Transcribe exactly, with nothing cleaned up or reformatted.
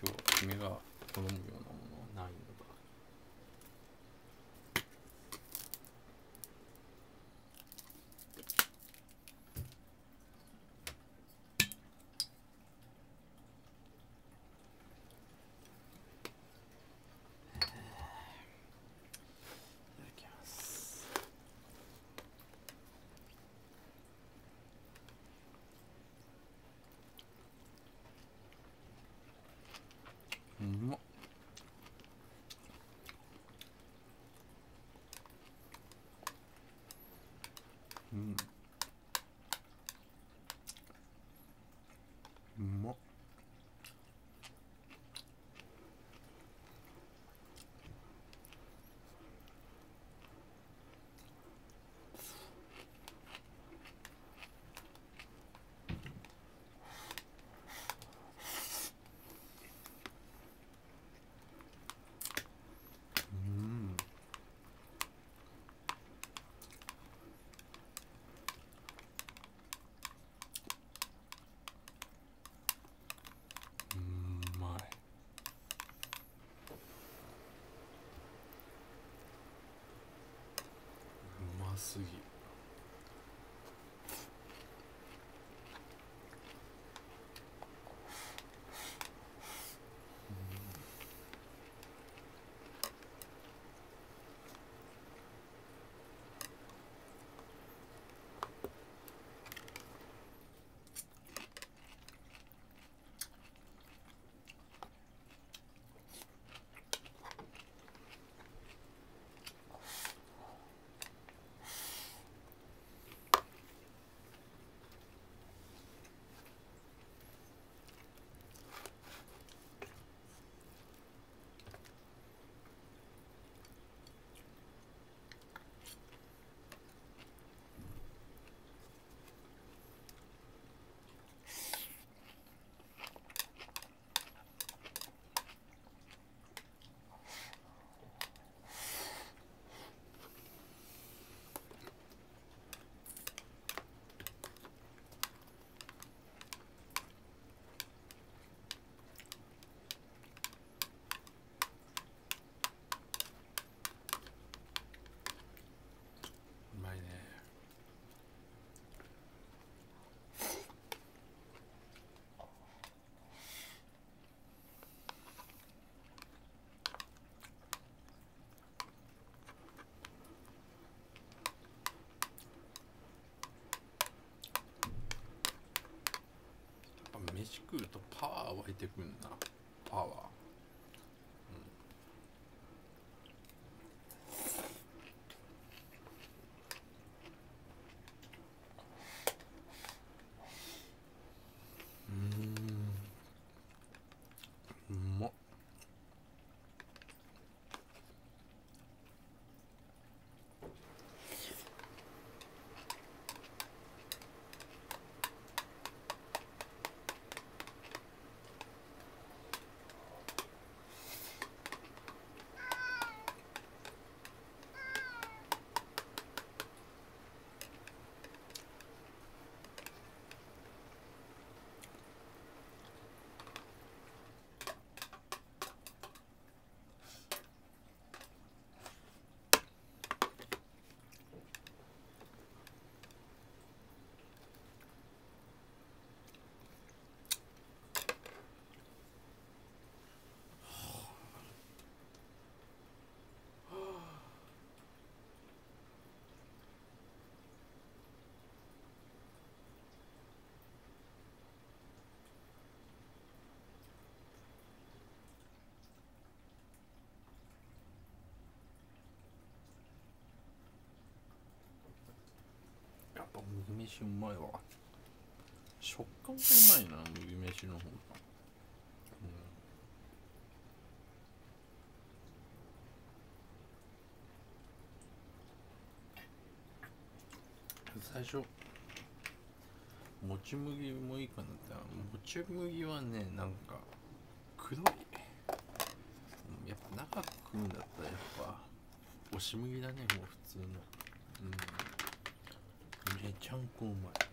今日は君が好むようなものはないのだ。うまっ。うん。うまっ。うますぎ。うまいね。飯食うとパワー湧いてくんな。パワー。うん。うまっ。やっぱ麦飯うまいわ。食感がうまいな、麦飯の方が。うん、最初もち麦もいいかなって。もち麦はね、なんかくどい。やっぱ長く食うんだったらやっぱ押し麦だね、もう普通の。うん、めちゃんこうまい。